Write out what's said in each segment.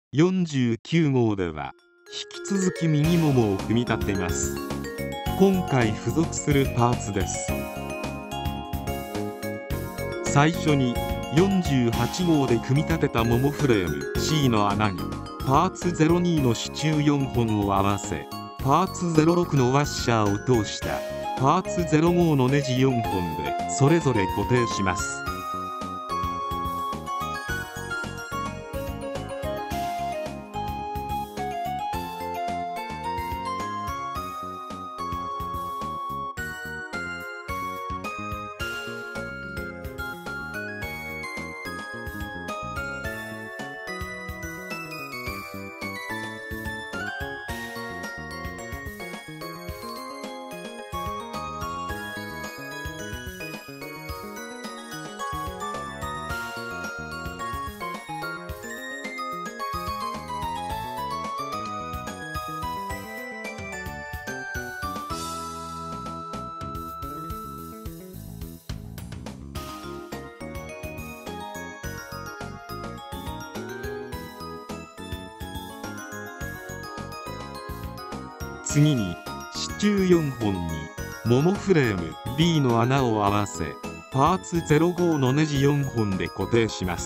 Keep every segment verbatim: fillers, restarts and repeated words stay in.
よんじゅうきゅうごうでは引き続き右ももを組み立てます。今回付属するパーツです。最初によんじゅうはちごうで組み立てたももフレーム シー の穴にパーツゼロにの支柱よんほんを合わせ、パーツゼロろくのワッシャーを通したパーツゼロごのネジよんほんでそれぞれ固定します。次に支柱よんほんにももフレーム ビー の穴を合わせ、パーツゼロごのネジよんほんで固定します。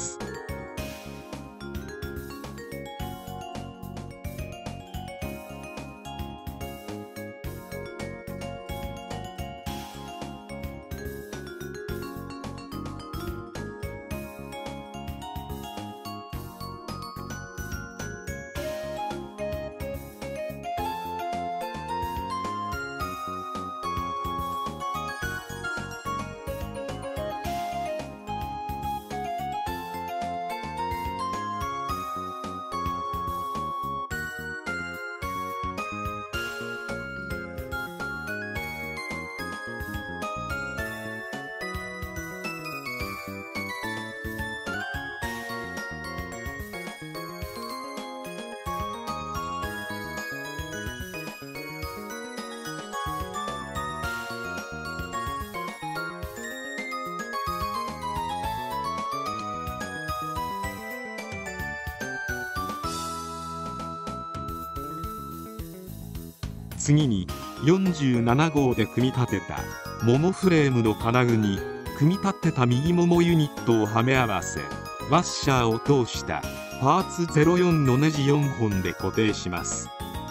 次によんじゅうななごうで組み立てたももフレームの金具に組み立てた右ももユニットをはめ合わせ、ワッシャーを通したパーツゼロよんのネジよんほんで固定します。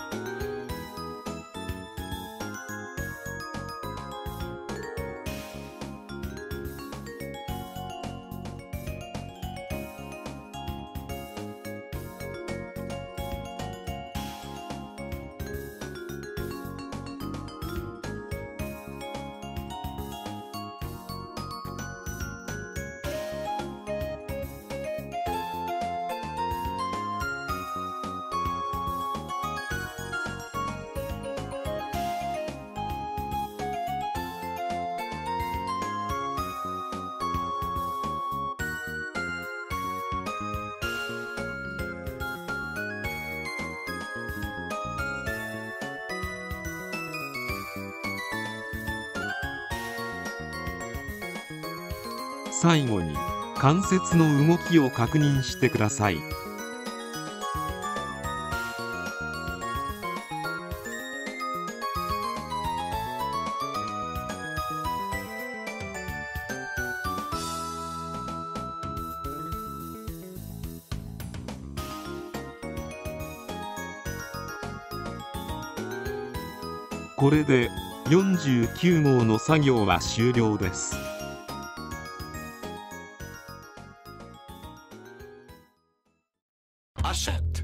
最後に関節の動きを確認してください。これでよんじゅうきゅうごうの作業は終了です。 Asset